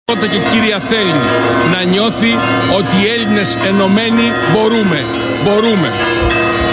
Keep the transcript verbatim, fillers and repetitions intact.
Πρώτα και κύρια θέλει να νιώθει ότι οι Έλληνες ενωμένοι μπορούμε. Μπορούμε.